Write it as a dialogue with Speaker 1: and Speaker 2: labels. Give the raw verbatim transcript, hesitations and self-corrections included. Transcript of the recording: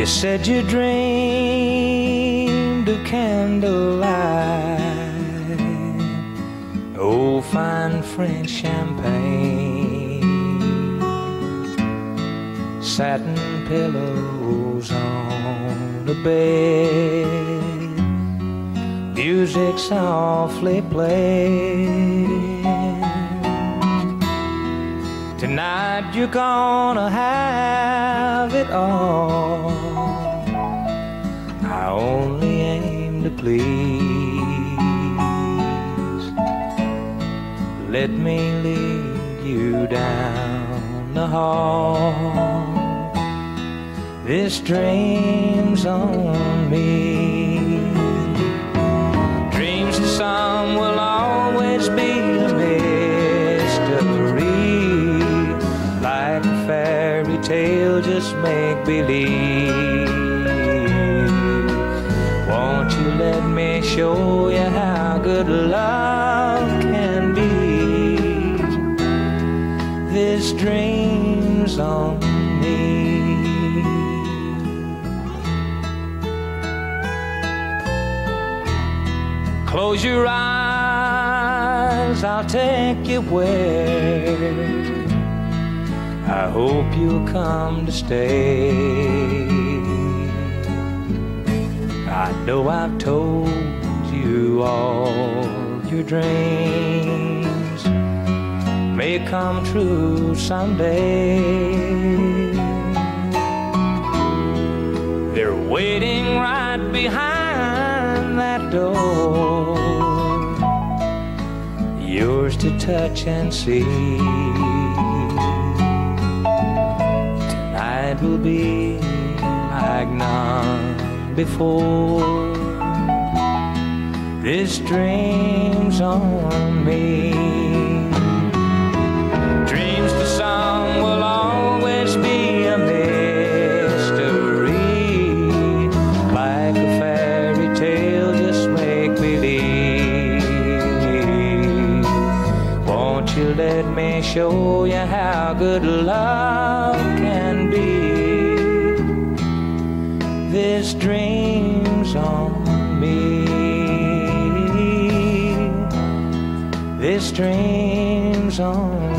Speaker 1: said you dreamed of candlelight, old fine French champagne, satin pillows on the bed, music softly playing. Tonight you're gonna have it all. I only aim to please. Let me lead you down the hall. This dream's on me. Dreams to some will always be a mystery, like a fairy tale, just make believe. Won't you let me show you how good love can be? This dream's on me. Close your eyes, I'll take you where I hope you'll come to stay. I know I've told you all your dreams may come true someday. They're waiting right behind that door, yours to touch and see. Tonight will be like none before. This dream's on me. Dreams to some will always be a mystery, like a fairy tale, just make believe. Won't you let me show you how good love can be? This dream's on me. This dream's on me.